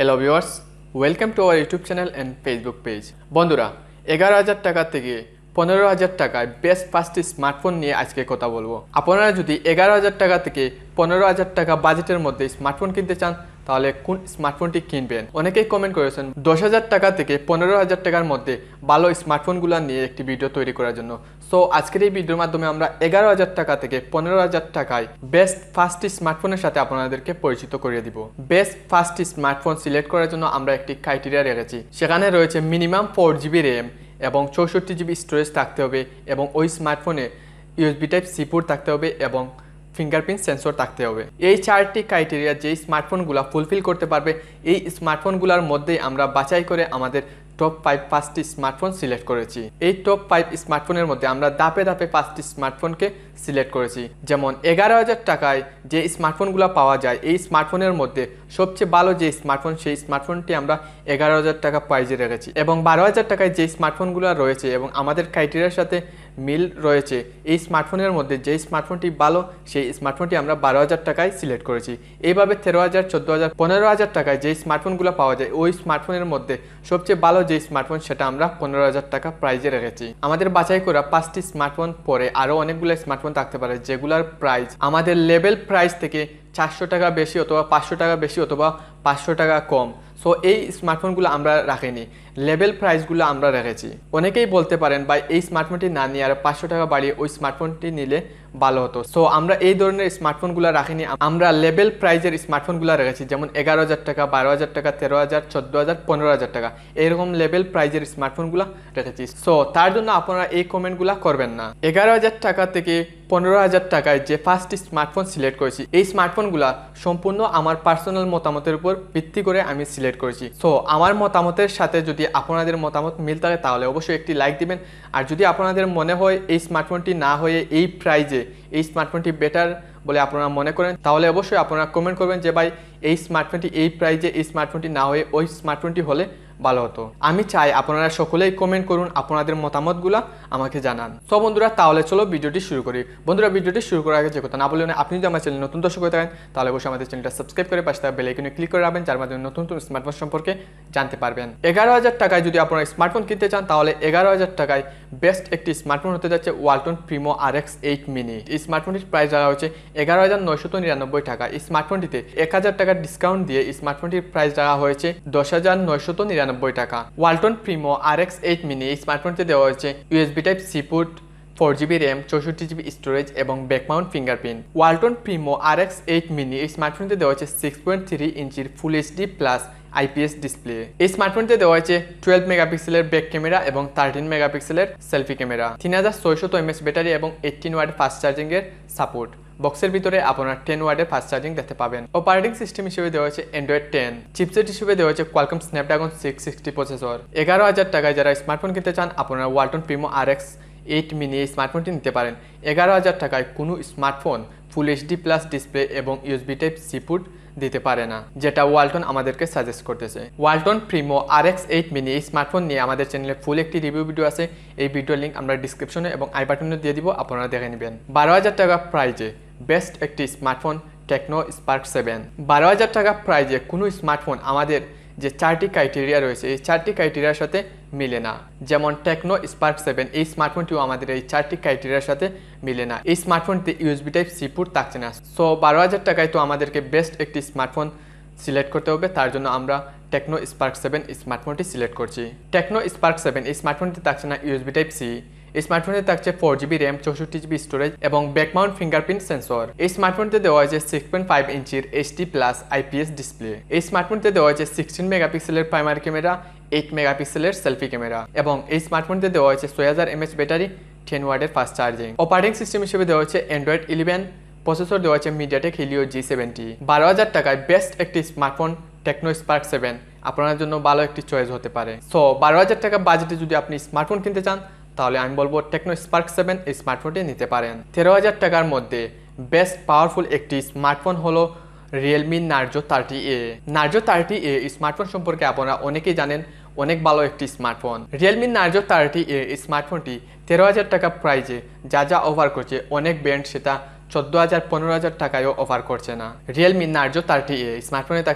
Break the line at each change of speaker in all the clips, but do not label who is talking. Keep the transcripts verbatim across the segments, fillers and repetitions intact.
Hello viewers, welcome to our YouTube channel and Facebook page. বন্ধুরা, এগারো হাজার টাকা থেকে পনেরো হাজার টাকায় বেস্ট পাঁচটি স্মার্টফোন নিয়ে আজকে কথা বলবো। আপনারা যদি এগারো হাজার টাকা থেকে পনেরো হাজার টাকা বাজেটের মধ্যে স্মার্টফোন কিনতে চান তাহলে কোন স্মার্টফোনটি কিনবেন? অনেকেই কমেন্ট করেছেন দশ হাজার টাকা থেকে পনেরো হাজার টাকার মধ্যে ভালো স্মার্টফোনগুলো নিয়ে একটি ভিডিও তৈরি করার জন্য। সো আজকের এই ভিডিওর মাধ্যমে আমরা এগারো হাজার টাকা থেকে পনেরো হাজার টাকায় বেস্ট ফার্স্ট স্মার্টফোনের সাথে আপনাদেরকে পরিচিত করিয়ে দিব। বেস্ট ফার্স্ট স্মার্টফোন সিলেক্ট করার জন্য আমরা একটি ক্রাইটেরিয়া রেখেছি। সেখানে রয়েছে মিনিমাম ফোর জিবি র্যাম এবং চৌষট্টি জিবি স্টোরেজ থাকতে হবে এবং ওই স্মার্টফোনে ইউএসবি টাইপ সি পোর্ট থাকতে হবে এবং ফিঙ্গারপ্রিন্ট সেন্সর থাকতে হবে। এই চারটি ক্রাইটেরিয়া যেই স্মার্টফোনগুলো ফুলফিল করতে পারবে এই স্মার্টফোনগুলোর মধ্যেই আমরা বাছাই করে আমাদের টপ ফাইভ পাঁচটি স্মার্টফোন সিলেক্ট করেছি। এই টপ ফাইভ স্মার্টফোনের মধ্যে আমরা ধাপে ধাপে পাঁচটি স্মার্টফোনকে সিলেক্ট করেছি। যেমন এগারো হাজার টাকায় যে স্মার্টফোনগুলো পাওয়া যায় এই স্মার্টফোনের মধ্যে সবচেয়ে ভালো যে স্মার্টফোন সেই স্মার্টফোনটি আমরা এগারো হাজার টাকা প্রাইজে রেখেছি এবং বারো হাজার টাকায় যে স্মার্টফোনগুলো রয়েছে এবং আমাদের ক্রাইটেরিয়ার সাথে মিল রয়েছে এই স্মার্টফোনের মধ্যে যে স্মার্টফোনটি ভালো সেই স্মার্টফোনটি আমরা বারো হাজার টাকায় সিলেক্ট করেছি। এইভাবে তেরো হাজার চোদ্দো হাজার পনেরো হাজার টাকায় যে স্মার্টফোনগুলো পাওয়া যায় ওই স্মার্টফোনের মধ্যে সবচেয়ে ভালো যে স্মার্টফোন সেটা আমরা পনেরো হাজার টাকা প্রাইজে রেখেছি। আমাদের বাছাই করা পাঁচটি স্মার্টফোন পরে আরও অনেকগুলো স্মার্টফোন থাকতে পারে যেগুলোর প্রাইস আমাদের লেভেল প্রাইস থেকে চারশো টাকা বেশি অথবা পাঁচশো টাকা বেশি অথবা পাঁচশো টাকা কম। সো এই স্মার্টফোনগুলো আমরা রাখিনি, লেভেল প্রাইসগুলো আমরা রেখেছি। অনেকেই বলতে পারেন ভাই এই স্মার্টফোনটি না নিয়ে আর পাঁচশো টাকা বাড়িয়ে ওই স্মার্টফোনটি নিলে ভালো হতো। সো আমরা এই ধরনের স্মার্টফোনগুলো রাখিনি, আমরা লেভেল প্রাইজের স্মার্টফোনগুলো রেখেছি। যেমন এগারো হাজার টাকা, বারো হাজার টাকা, তেরো হাজার, চোদ্দো হাজার, পনেরো হাজার টাকা এরকম লেভেল প্রাইজের স্মার্টফোনগুলো রেখেছি। সো তার জন্য আপনারা এই কমেন্টগুলো করবেন না। এগারো হাজার টাকা থেকে পনেরো হাজার টাকায় যে ফার্স্ট স্মার্টফোন সিলেক্ট করেছি এই স্মার্টফোনগুলো সম্পূর্ণ আমার পার্সোনাল মতামতের উপর ভিত্তি করে আমি সিলেক্ট করেছি। সো আমার মতামতের সাথে যদি আপনাদের মতামত মিল থাকে তাহলে অবশ্যই একটি লাইক দিবেন। আর যদি আপনাদের মনে হয় এই স্মার্টফোনটি না হয়ে এই প্রাইজে এই স্মার্টফোনটি বেটার বলে আপনারা মনে করেন তাহলে অবশ্যই আপনারা কমেন্ট করবেন যে ভাই এই স্মার্টফোনটি এই প্রাইজে এই স্মার্টফোনটি না হয়ে ওই স্মার্টফোনটি হলে ভালো হতো। আমি চাই আপনারা সকলেই কমেন্ট করুন, আপনাদের মতামতগুলো আমাকে জানান। সো বন্ধুরা, তাহলে চলো ভিডিওটি শুরু করি। বন্ধুরা, ভিডিওটি শুরু করার আগে যে কথা না বললেন, আপনি যদি আমার চ্যানেল নতুন দর্শক হয়ে থাকেন তাহলে অবশ্যই আমাদের চ্যানেলটা সাবস্ক্রাইব করে পাশে থাকা বেল আইকনে ক্লিক করে রাখবেন, যার মাধ্যমে নতুন নতুন স্মার্টফোন সম্পর্কে জানতে পারবেন। এগারো হাজার টাকায় যদি আপনারা স্মার্টফোন কিনতে চান তাহলে এগারো হাজার টাকায় বেস্ট একটি স্মার্টফোন হতে যাচ্ছে Walton Primo R X eight mini. এই স্মার্টফোনটির প্রাইস রাখা হচ্ছে এগারো হাজার নয়শত নিরানব্বই টাকা। এই স্মার্টফোনটিতে এক হাজার টাকার ডিসকাউন্ট দিয়ে স্মার্টফোনটির প্রাইস রাখা হয়েছে দশ হাজার নয়শত নিরানব্বই টাকা। Walton Primo R X eight mini এই স্মার্টফোনটিতে দেওয়া হয়েছে USB type C port, four GB RAM, চৌষট্টি জিবি স্টোরেজ এবং back mount fingerprint. Walton Primo R X eight mini এই স্মার্টফোনটিতে দেওয়া হয়েছে সিক্স পয়েন্ট থ্রি ইঞ্চির full HD plus IPS display. এই স্মার্টফোনটিতে দেওয়া হয়েছে টুয়েলভ মেগাপিক্সেলের ব্যাক ক্যামেরা এবং থার্টিন মেগাপিক্সেলের সেলফি ক্যামেরা, তিন হাজার ছয়শত এমএএচ ব্যাটারি এবং এইটিন ওয়াট ফাস্ট চার্জিং এর সাপোর্ট। বক্সের ভিতরে আপনার টেন ওয়াটের ফাস্ট চার্জিং দেখতে পাবেন। অপারেটিং সিস্টেম হিসেবে দেওয়া হয়েছে অ্যান্ড্রয়েড টেন, চিপসেট হিসেবে দেওয়া হয়েছে Qualcomm Snapdragon six sixty processor. এগারো হাজার টাকায় যারা স্মার্টফোন কিনতে চান আপনারা Walton Primo R X eight mini এই স্মার্টফোনটি নিতে পারেন। এগারো হাজার টাকায় কোনো smartphone full HD plus display এবং ইউএসবি টাইপ সি পোর্ট দিতে পারে না, যেটা ওয়ালটন আমাদেরকে সাজেস্ট করতেছে। Walton Primo R X eight mini এই স্মার্টফোন নিয়ে আমাদের চ্যানেলে ফুল একটি রিভিউ ভিডিও আছে, এই ভিডিওর লিঙ্ক আমরা ডিসক্রিপশনে এবং আই বাটনে দিয়ে দিব, আপনারা দেখে নেবেন। বারো হাজার টাকা প্রাইজে বেস্ট একটি স্মার্টফোন টেকনো স্পার্ক সেভেন। বারো হাজার টাকা প্রাইজে কোনো স্মার্টফোন আমাদের যে চারটি ক্রাইটেরিয়া রয়েছে এই চারটি ক্রাইটেরিয়ার সাথে মিলে না। যেমন টেকনো স্পার্ক সেভেন এই স্মার্টফোনটিও আমাদের এই চারটি ক্রাইটেরিয়ার সাথে মিলে না। এই স্মার্টফোনটিতে ইউএসবি টাইপ সি পোর্ট থাকছে না। সো বারো হাজার টাকায় তো আমাদেরকে বেস্ট একটি স্মার্টফোন সিলেক্ট করতে হবে, তার জন্য আমরা টেকনো স্পার্ক সেভেন স্মার্টফোনটি সিলেক্ট করছি। টেকনো স্পার্ক সেভেন এই স্মার্টফোনটিতে থাকছে না ইউএসবি টাইপ সি। এই স্মার্টফোনে থাকছে ফোর জিবি র্যাম, চৌষট্টি জিবি স্টোরেজ এবং ব্যাকমাউন্ট ফিঙ্গারপ্রিন্ট সেন্সর। এই স্মার্টফোনটিতে দেওয়া হয়েছে সিক্স পয়েন্ট ফাইভ ইঞ্চির এইচডি প্লাস আইপিএস ডিসপ্লে। এই স্মার্টফোনটিতে দেওয়া হয়েছে সিক্সটিন মেগাপিক্সেলের প্রাইমারি ক্যামেরা, এইট মেগাপিক্সেলের সেলফি ক্যামেরা এবং এই স্মার্টফোনটিতে দেওয়া হয়েছে ছয় হাজার এমএএচ ব্যাটারি, টেন ওয়াটের ফাস্ট চার্জিং। অপারেটিং সিস্টেম হিসেবে দেওয়া হয়েছে অ্যান্ড্রয়েড ইলেভেন, প্রসেসর দেওয়া হয়েছে মিডিয়াটেক হিলিও জি সেভেন্টি। বারো হাজার টাকায় বেস্ট একটি স্মার্টফোন টেকনো স্পার্ক সেভেন আপনার জন্য ভালো একটি চয়েস হতে পারে। সো বারো হাজার টাকা বাজেটে যদি আপনি স্মার্টফোন কিনতে চান তাহলে আমি বলবো টেকনো স্পার্ক সেভেন এই স্মার্টফোনটি নিতে পারেন। তেরো হাজার টাকার মধ্যে বেস্ট পাওয়ারফুল একটি স্মার্টফোন হলো Realme Narzo thirty A. Narzo thirty A smartphone সম্পর্কে আপনারা অনেকেই জানেন, অনেক ভালো একটি smartphone. Realme Narzo thirty A স্মার্টফোনটি তেরো হাজার টাকা প্রাইজে যা যা অফার করছে অনেক ব্র্যান্ড সেটা চোদ্দো হাজার পনেরো হাজার টাকায়ও অফার করছে না। রিয়েলমি নার্জো থার্টি এ স্মার্টফোনে থাকছে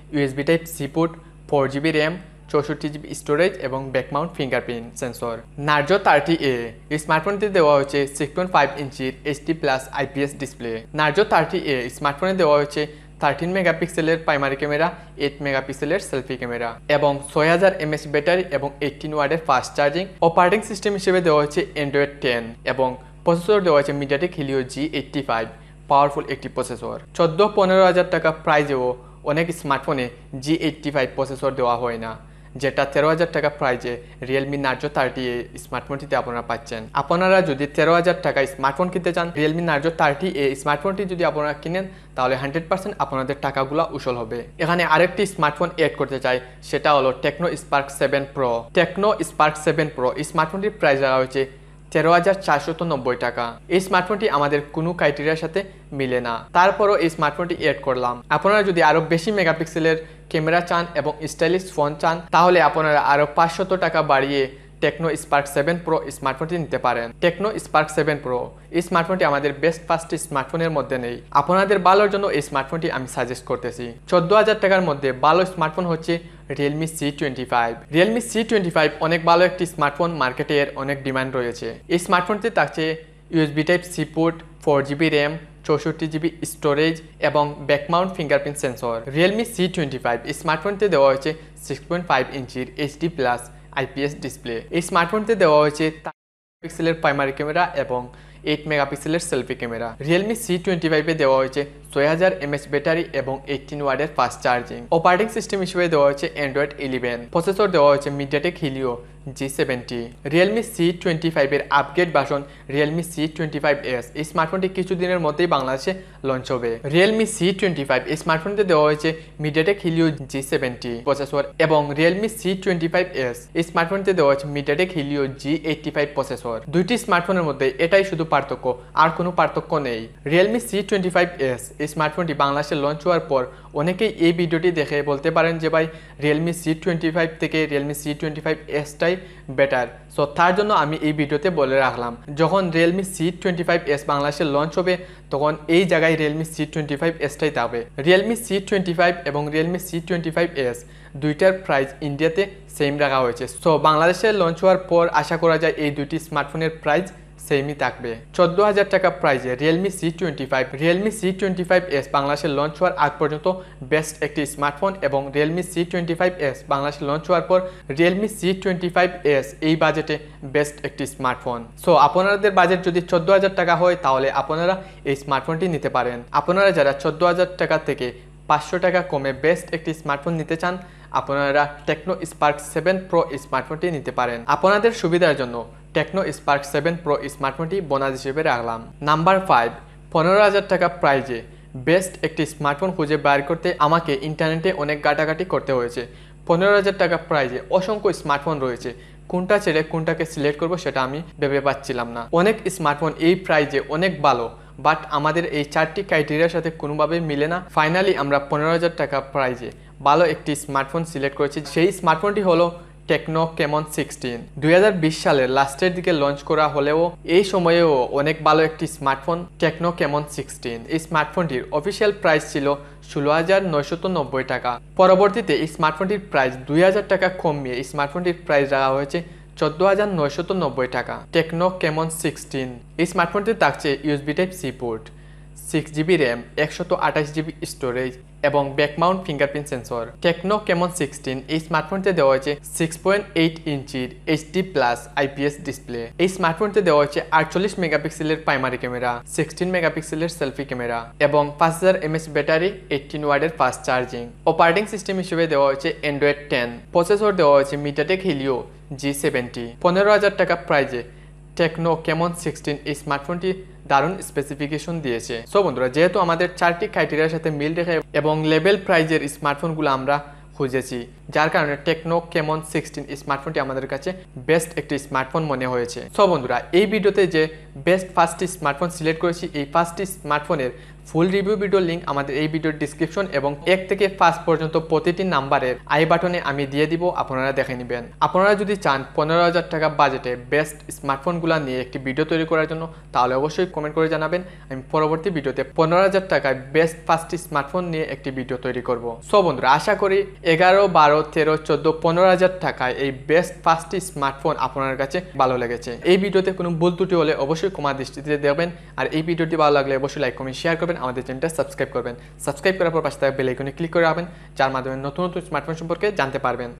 USB type C port, four GB RAM, চৌষট্টি জিবি স্টোরেজ এবং back mount fingerprint sensor. Narzo thirty A স্মার্টফোনটি দেওয়া হয়েছে সিক্স পয়েন্ট ফাইভ ইঞ্চির HD plus IPS display. Narzo thirty A স্মার্টফোনে দেওয়া হয়েছে থার্টিন মেগাপিক্সেলের প্রাইমারি ক্যামেরা, এইট মেগাপিক্সেলের সেলফি ক্যামেরা এবং ছয় হাজার এমএএইচ ব্যাটারি এবং এইটিন ওয়াটের ফাস্ট চার্জিং। অপারেটিং সিস্টেম হিসেবে দেওয়া হয়েছে অ্যান্ড্রয়েড টেন এবং প্রসেসর দেওয়া হয়েছে MediaTek Helio G eighty five, powerful একটি প্রসেসর। চোদ্দো পনেরো হাজার টাকা প্রাইজেও অনেক স্মার্টফোনে জি এইটটি ফাইভ প্রসেসর দেওয়া হয় না, যেটা তেরো হাজার টাকা প্রাইজে রিয়েলমি নার্জো থার্টি এ স্মার্টফোনটিতে আপনারা পাচ্ছেন। আপনারা যদি তেরো হাজার টাকা স্মার্টফোন কিনতে চান, রিয়েলমি নার্জো থার্টি এ স্মার্টফোনটি যদি আপনারা কিনেন তাহলে হান্ড্রেড পার্সেন্ট আপনাদের টাকাগুলো উসল হবে। এখানে আরেকটি স্মার্টফোন এড করতে চাই, সেটা হলো Tecno Spark seven pro. Tecno Spark seven pro এই স্মার্টফোনটির প্রাইস রাখা হয়েছে তেরো হাজার চারশত নব্বই টাকা। এই স্মার্টফোনটি আমাদের কোনো ক্রাইটেরিয়ার সাথে মিলে না, তারপরও এই স্মার্টফোনটি এড করলাম। আপনারা যদি আরও বেশি মেগাপিক্সেলের ক্যামেরা চান এবং স্টাইলিশ ফোন চান, তাহলে আপনারা আরও পাঁচশত টাকা বাড়িয়ে টেকনো স্পার্ক সেভেন প্রো স্মার্টফোনটি নিতে পারেন। টেকনো স্পার্ক সেভেন প্রো এই স্মার্টফোনটি আমাদের বেস্ট ফার্স্ট স্মার্টফোনের মধ্যে নেই। আপনাদের ভালোর জন্য এই স্মার্টফোনটি আমি সাজেস্ট করতেছি। চোদ্দো হাজার টাকার মধ্যে ভালো স্মার্টফোন হচ্ছে Realme C twenty five. Realme C twenty five অনেক ভালো একটি স্মার্টফোন, মার্কেটে এর অনেক ডিমান্ড রয়েছে। এই স্মার্টফোনটি থাকছে USB type C port, four GB RAM, চৌষট্টি জিবি স্টোরেজ এবং back mount fingerprint sensor. Realme C twenty five এই স্মার্টফোনটি দেওয়া হয়েছে সিক্স পয়েন্ট ফাইভ ইঞ্চির এইচডি প্লাস আইপিএস ডিসপ্লে। এই স্মার্টফোনটি দেওয়া হয়েছে পিক্সেলের প্রাইমারি ক্যামেরা এবং এইট মেগাপিক্সেলের selfie camera. Realme C twenty ফাইভে দেওয়া হয়েছে ছয় হাজার এমএএইচ ব্যাটারি এবং এইটিন ওয়াটের ফাস্ট চার্জিং। অপারেটিং সিস্টেম হিসেবে দেওয়া হয়েছে অ্যান্ড্রয়েড ইলেভেন। প্রসেসর দেওয়া হয়েছে MediaTek Helio G seventy. Realme C twenty ফাইভের upgrade version Realme C twenty five S এই স্মার্টফোনটি কিছুদিনের মধ্যেই বাংলাদেশে লঞ্চ হবে। রিয়েলমি সি টোয়েন্টি ফাইভ এই স্মার্টফোনটিতে দেওয়া হয়েছে MediaTek Helio G seventy processor এবং Realme C twenty five S এই স্মার্টফোনটিতে দেওয়া হয়েছে MediaTek Helio G eighty five processor. দুইটি স্মার্টফোনের মধ্যে এটাই শুধু পার্থক্য, আর কোনো পার্থক্য নেই। Realme C twenty five S এই স্মার্টফোনটি বাংলাদেশে লঞ্চ হওয়ার পর অনেকেই এই ভিডিওটি দেখে বলতে পারেন যে ভাই রিয়েলমি সি টোয়েন্টি ফাইভ থেকে রিয়েলমি সি টোয়েন্টি ফাইভ এসটাই বেটার। সো তার জন্য আমি এই ভিডিওতে বলে রাখলাম, যখন Realme C twenty five S বাংলাদেশে লঞ্চ হবে তখন এই জায়গায় রিয়েলমি সি টোয়েন্টি ফাইভ এসটাই থাকবে। রিয়েলমি সি টোয়েন্টি ফাইভ এবং Realme C twenty five S দুইটার প্রাইস ইন্ডিয়াতে সেম রাখা হয়েছে। সো বাংলাদেশে লঞ্চ হওয়ার পর আশা করা যায় এই দুইটি স্মার্টফোনের প্রাইস সেমই থাকবে। চোদ্দো হাজার টাকা প্রাইজে Realme C twenty five Realme C twenty five S বাংলাদেশে লঞ্চ হওয়ার আগ পর্যন্ত বেস্ট একটি স্মার্টফোন এবং Realme C twenty five S বাংলাদেশে লঞ্চ হওয়ার পর Realme C twenty five S এই বাজেটে বেস্ট একটি স্মার্টফোন। সো আপনাদের বাজেট যদি চোদ্দো হাজার টাকা হয় তাহলে আপনারা এই স্মার্টফোনটি নিতে পারেন। আপনারা যারা চোদ্দো হাজার টাকা থেকে পাঁচশো টাকা কমে বেস্ট একটি স্মার্টফোন নিতে চান, আপনারা টেকনো স্পার্ক সেভেন প্রো স্মার্টফোনটি নিতে পারেন। আপনাদের সুবিধার জন্য টেকনো স্পার্ক সেভেন প্রো স্মার্টফোনটি বোনাস হিসেবে রাখলাম। নাম্বার ফাইভ, পনেরো হাজার টাকা প্রাইজে বেস্ট একটি স্মার্টফোন খুঁজে বের করতে আমাকে ইন্টারনেটে অনেক ঘাটাঘাটি করতে হয়েছে। পনেরো হাজার টাকা প্রাইজে অসংখ্য স্মার্টফোন রয়েছে, কোনটা ছেড়ে কোনটাকে সিলেক্ট করব সেটা আমি ভেবে পাচ্ছিলাম না। অনেক স্মার্টফোন এই প্রাইজে অনেক ভালো, বাট আমাদের এই চারটি ক্রাইটেরিয়ার সাথে কোনোভাবেই মিলে না। ফাইনালি আমরা পনেরো হাজার টাকা প্রাইজে ভালো একটি স্মার্টফোন সিলেক্ট করেছি। সেই স্মার্টফোনটি হলো টেকনো ক্যামন সিক্সটিন। দুই হাজার বিশ সালের লাস্টের দিকে লঞ্চ করা হলেও এই সময়েও অনেক ভালো একটি স্মার্টফোন টেকনো ক্যামন সিক্সটিন। এই স্মার্টফোনটির অফিসিয়াল প্রাইস ছিল ষোলো হাজার নয়শত নব্বই টাকা। পরবর্তীতে এই স্মার্টফোনটির প্রাইস দুই হাজার টাকা কমিয়ে এই স্মার্টফোনটির প্রাইস রাখা হয়েছে চোদ্দো হাজার নয়শত নব্বই টাকা। টেকনো ক্যামন সিক্সটিন এই স্মার্টফোনটি থাকছে USB type C port, six GB RAM, একশত আঠাশ জিবি স্টোরেজ এবং back mount fingerprint sensor. Tecno Camon sixteen এই স্মার্টফোনতে দেওয়া হয়েছে সিক্স পয়েন্ট এইট ইঞ্চির এইচডি প্লাস আইপিএস ডিসপ্লে। এই স্মার্টফোনতে দেওয়া হয়েছে আটচল্লিশ মেগাপিক্সেলের প্রাইমারি ক্যামেরা, সিক্সটিন মেগাপিক্সেলের সেলফি ক্যামেরা এবং পাঁচ হাজার এমএএইচ ব্যাটারি, এইটিন ওয়াটের ফাস্ট চার্জিং। অপারেটিং সিস্টেম হিসেবে দেওয়া হয়েছে অ্যান্ড্রয়েড টেন। প্রসেসর দেওয়া হয়েছে মিডিয়াটেক হিলিও জি সেভেন্টি। পনেরো হাজার টাকা প্রাইজে টেকনো ক্যামন সিক্সটিন এই স্মার্টফোনটি দারুণ স্পেসিফিকেশন দিয়েছে। সো বন্ধুরা, যেহেতু আমাদের চারটি ক্রাইটেরিয়ার সাথে মিল রেখে এবং লেভেল প্রাইজের স্মার্টফোনগুলো আমরা খুঁজেছি, যার কারণে টেকনো ক্যামন সিক্সটিন স্মার্টফোনটি আমাদের কাছে বেস্ট একটি স্মার্টফোন মনে হয়েছে। সো বন্ধুরা, এই ভিডিওতে যে বেস্ট ফার্স্টটি স্মার্টফোন সিলেক্ট করেছি, এই ফার্স্টটি স্মার্টফোনের ফুল রিভিউ ভিডিও লিঙ্ক আমাদের এই ভিডিওর ডিসক্রিপশন এবং এক থেকে পাঁচ পর্যন্ত প্রতিটি নাম্বারের আই বাটনে আমি দিয়ে দিব, আপনারা দেখে নেবেন। আপনারা যদি চান পনেরো হাজার টাকা বাজেটে বেস্ট স্মার্টফোনগুলো নিয়ে একটি ভিডিও তৈরি করার জন্য, তাহলে অবশ্যই কমেন্ট করে জানাবেন। আমি পরবর্তী ভিডিওতে পনেরো হাজার টাকায় বেস্ট পাঁচটি স্মার্টফোন নিয়ে একটি ভিডিও তৈরি করব। সো বন্ধুরা, আশা করি এগারো বারো তেরো চোদ্দ পনেরো হাজার টাকায় এই বেস্ট পাঁচটি স্মার্টফোন আপনার কাছে ভালো লেগেছে। এই ভিডিওতে কোনো ভুল ত্রুটি হলে অবশ্যই ক্ষমা দৃষ্টিতে দেখবেন। আর এই ভিডিওটি ভালো লাগলে অবশ্যই লাইক কমেন্ট শেয়ার করবেন, আমাদের চ্যানেলটা সাবস্ক্রাইব করবেন। সাবস্ক্রাইব করার পর পাশে থাকা বেল আইকনে ক্লিক করে রাখবেন, যার মাধ্যমে নতুন নতুন স্মার্টফোন সম্পর্কে জানতে পারবেন।